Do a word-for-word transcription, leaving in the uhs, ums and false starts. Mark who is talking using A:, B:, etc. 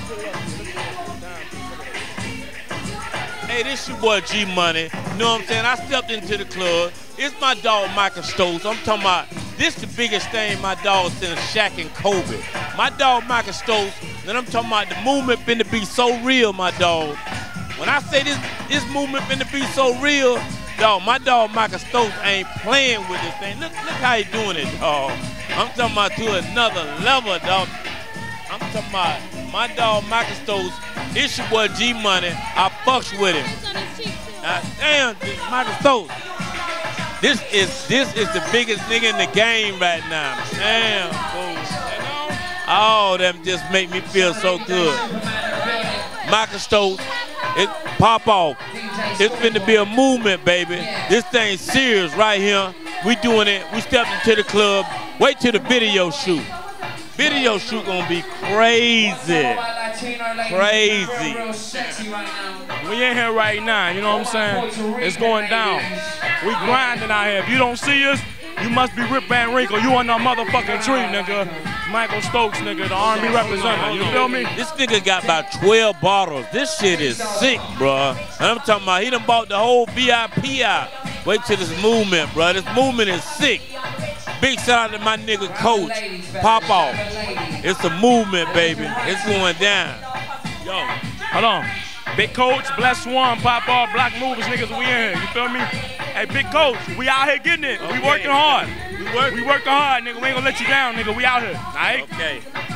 A: Hey, this your boy G Money. You know what I'm saying? I stepped into the club. It's my dog Michael Stokes. I'm talking about this the biggest thing my dog since Shaq and Kobe. My dog Michael Stokes, and I'm talking about the movement finna be so real, my dog. When I say this this movement finna be so real, dog, my dog Michael Stokes ain't playing with this thing. Look, look how he doing it, dog. I'm talking about to another level, dog. I'm talking about my dog Michael Stokes. It's your boy G Money. I fucks with him. Uh, damn, Michael Stokes. This is this is the biggest nigga in the game right now. Damn, fool. Oh, them just make me feel so good. Michael Stokes, it pop off. It's finna be a movement, baby. This thing's serious right here. We doing it. We stepped into the club. Wait till the video shoot. Video shoot gonna be crazy. Crazy.
B: We in here right now, you know what I'm saying? It's going down. We grinding out here. If you don't see us, you must be Rip Van Winkle. You on the motherfucking tree, nigga. Michael Stokes, nigga, the R and B representative. You feel me?
A: This nigga got about twelve bottles. This shit is sick, bro. And I'm talking about he done bought the whole V I P out. Wait till this movement, bro. This movement is sick. Big shout out to my nigga Coach, Pop Off. It's a movement, baby. It's going down.
B: Yo, hold on. Big Coach, Bless One, Pop Off, Black Movers, niggas, we in here. You feel me? Hey, Big Coach, we out here getting it. Okay. We working hard. We, work, we working hard, nigga. We ain't gonna let you down, nigga. We out here, all right?
A: Okay.